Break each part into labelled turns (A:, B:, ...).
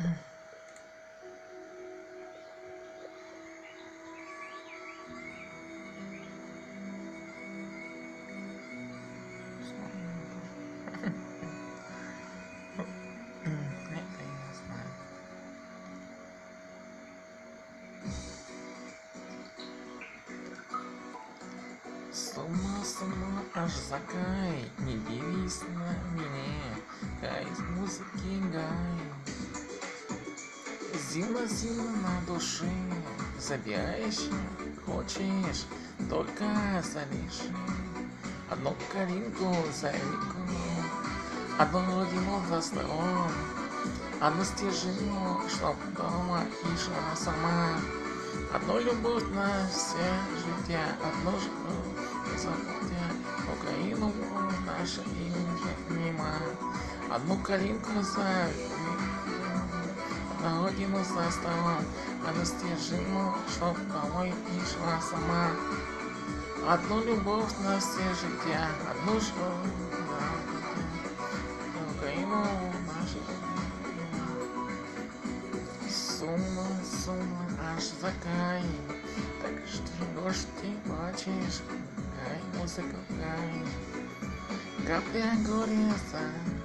A: Сама аж закай, не дивись на меня, кай из музыки гай. Зимно на душе, забираешь, хочешь, только залишь. Одну калинку за реку, одну родину за столом, одну стежину, чтоб дома и шла сама. Одну любовь на все життя, одну любовь не забудя, Україну наша і нема. Одну калинку за одну родину за столом, одну стежину, чтоб домой и шла сама. Одну любовь на все життя, одну Україну нашу. Сумно аж закай, так что ж ты плачешь, гай, музыка гай. Капля горя за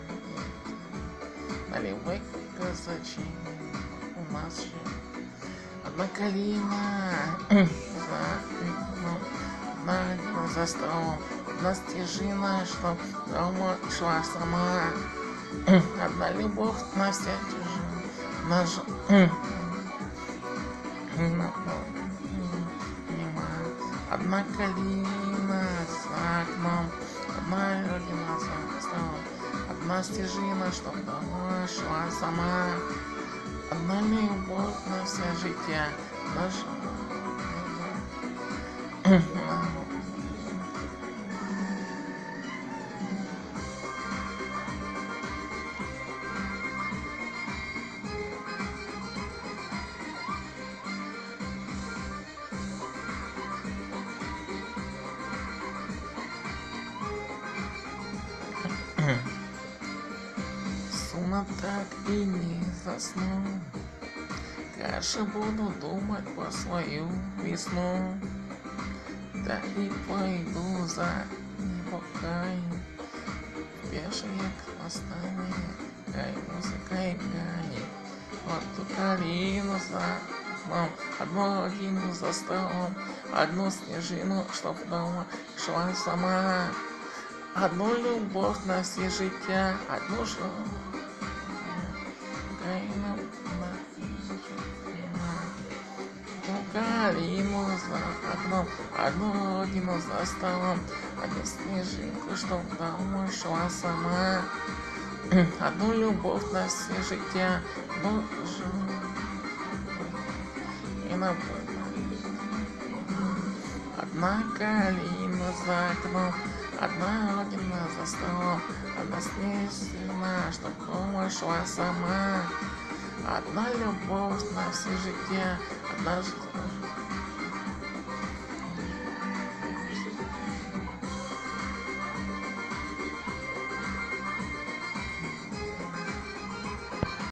A: наливай казачий, у нас же одна калина за столом, одна стежина, чтоб дома шла сама. Одна любовь на все чужие, наша одна калина за окном, одна родина за столом, одна стежина, чтоб домой шла сама. Одна любовь на все життя, наша сумно так и не засну. Каша буду думать по свою весну. Да и пойду за небокай. Пешие хвостами, гай, музыкой гай. Вот ту калину за окном, одну родину за столом, одну снежину, чтоб дома шла сама. Одну любовь на все життя, одну ж калину за окном, одну родину за столом, одну снежинку, чтоб домой шла сама. Одну любовь на все життя, одну одна калина за окном, одна родина за столом, одна снежина, чтоб дома шла сама. Одна любовь на все життя, одна